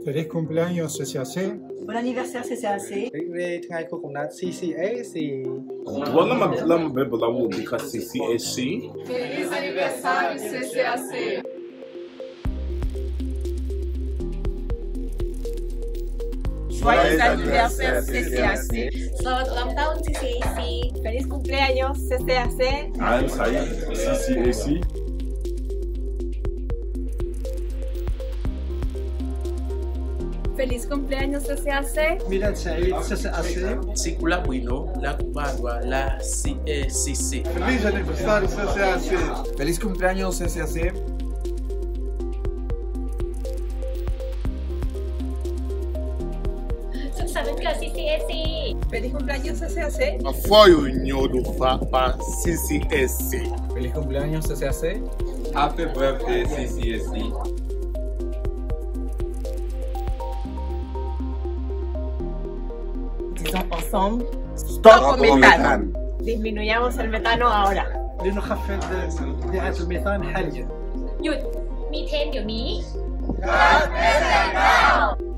Feliz cumpleaños CCAC. Bon anniversaire CCAC. CCAC. Wala magbeba ka CCAC. Feliz aniversário CCAC. Joyeux anniversaire CCAC. Selamat ulang tahun CCAC. Feliz cumpleaños CCAC. I'm Said, CCAC. Feliz cumpleaños CCAC. ميلاد سعيد CCAC. Sikula Bueno, la Cubarua, la CCC. Feliz aniversário CCAC. Feliz cumpleaños CCAC. Sukhh Sanวันเกิด CCAC. Feliz cumpleaños CCAC. Afoyo nyodo pa CCAC. Feliz cumpleaños CCAC. Happy birthday CCAC. Disons ensemble. Stop au méthane. Disminuyamos el metano ahora. لنخفض بيئة الميثان حاليا. หยุดมีเทนเดี๋ยวนี้ Stop